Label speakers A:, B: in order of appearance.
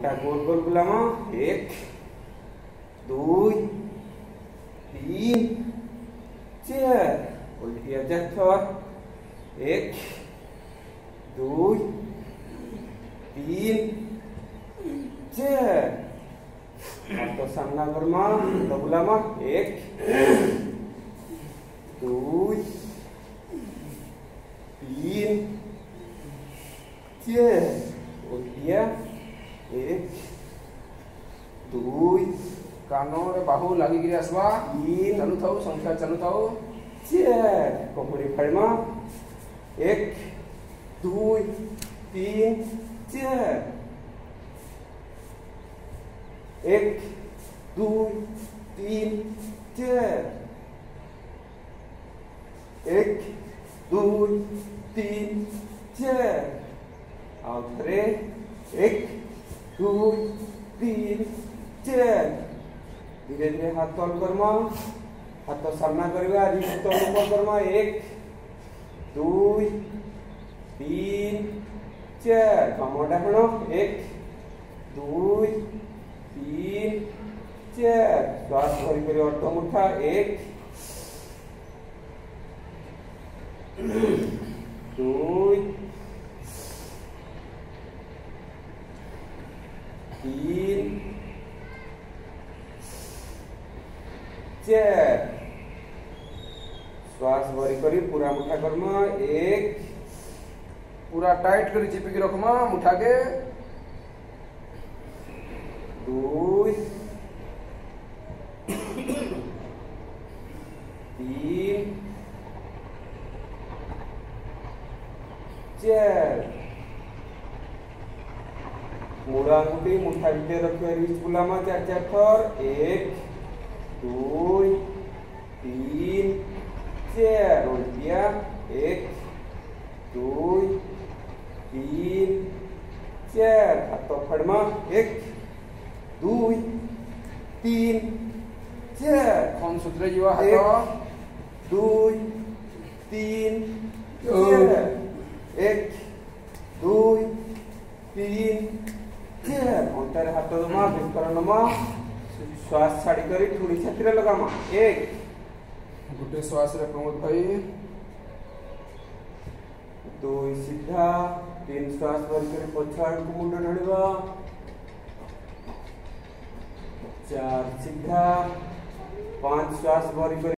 A: गोल गोल बुलाम 1 2 3 4 उल्टिया थर 1 2 3 4 तो सामना करमा तो बुलाम 1 2 3 4 उल्टिया 1 2
B: कानो रे बाहु लागी गिरी आसवा
A: 3
B: चालू थाओ संख्या चालू थाओ
A: 4 कोपड़ी फाड़मा 1 2 3 4 1 2 3 4 1 2 3 4 और थरे 1 2 3 4 धीरे धीरे हाथ तल करमा हाथ सामना करवा रिस्ट ऊपर करमा 1 2 3 4 कम डाकण 1 2 3 4 श्वास भरी कर अर्ध मुठा 1 2 3 4 श्वास भरी करी पूरा मुठा करमा 1
B: पूरा टाइट करी चिपकी रखमा मुठा के
A: 2 3 4 मुड़ा मुठी मुठा भितर रखिए रिस्ट बुलामा 4 4 थर 1 2 3 4 उल्टिया 1 2 3 4 हाथ फड़मा 1 2 3 4
B: कौन सूत्र जीवा हाथ
A: 2 3 4 1 2 3 4 अंतर हाथ दमा विस्फोरण नमा श्वास छाड़ी करी थोड़ी छाती रे लगामा 1
B: गुटे श्वास रे प्रमोद भाई
A: 2 सीधा 3 श्वास भर कर पछाड़ को मुंड ढळिबा 4 सीधा 5 श्वास भर कर